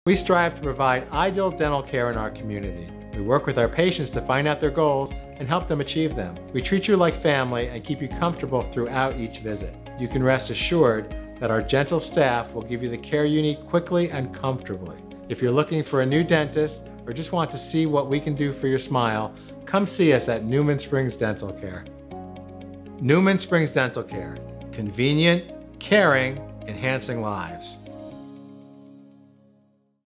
We strive to provide ideal dental care in our community. We work with our patients to find out their goals and help them achieve them. We treat you like family and keep you comfortable throughout each visit. You can rest assured that our gentle staff will give you the care you need quickly and comfortably. If you're looking for a new dentist or just want to see what we can do for your smile, come see us at Newman Springs Dental Care. Newman Springs Dental Care. Convenient, caring, enhancing lives.